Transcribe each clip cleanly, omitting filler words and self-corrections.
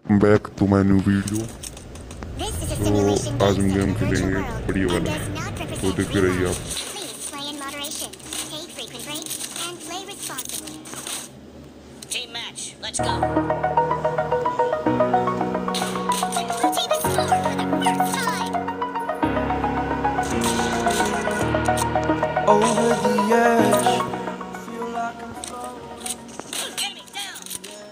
Welcome back to my new video. This is a तो simulation आज हम based game on a virtual खेलेंगे world बढ़िया and वाला, does not तो represent देखते real रहिए life. आप। Please play in moderation, take frequent breaks, and play responsibly. Team match, let's go. Blue team has scored for the first time. Over the edge, feel like I'm floating. Enemy down.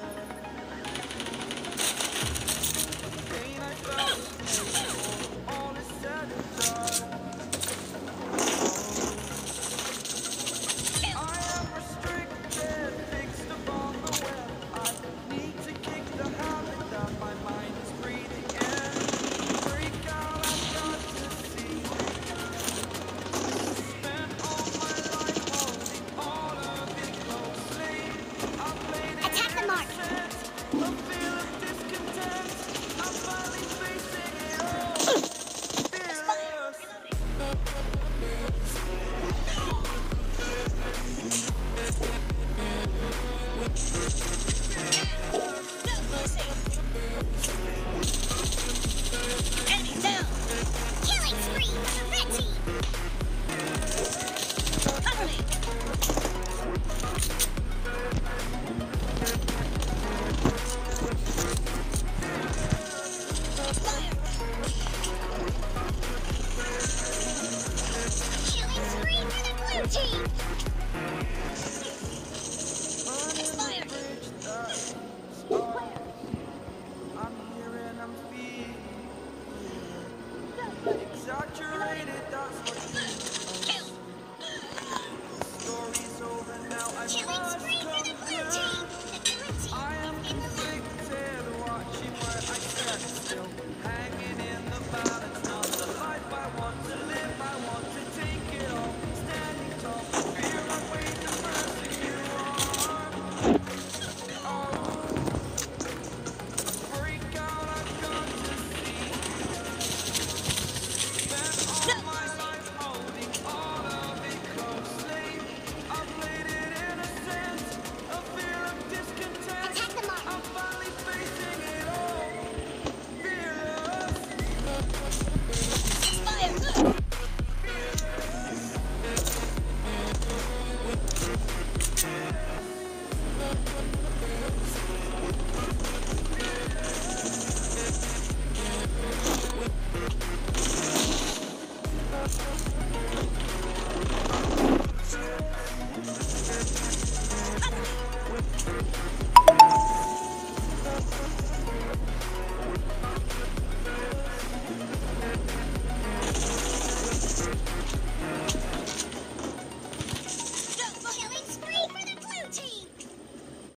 Pain I felt all is said and done. I am restricted, fixed upon the web. I need to kick the habit that my mind is breathing in. Break out, I've got to see. Spent all my life holding all of it closely. I played it Attack the mark. innocent, a feel of discontent. I'm finally facing it all. Fearless. Enemy down. Killing spree.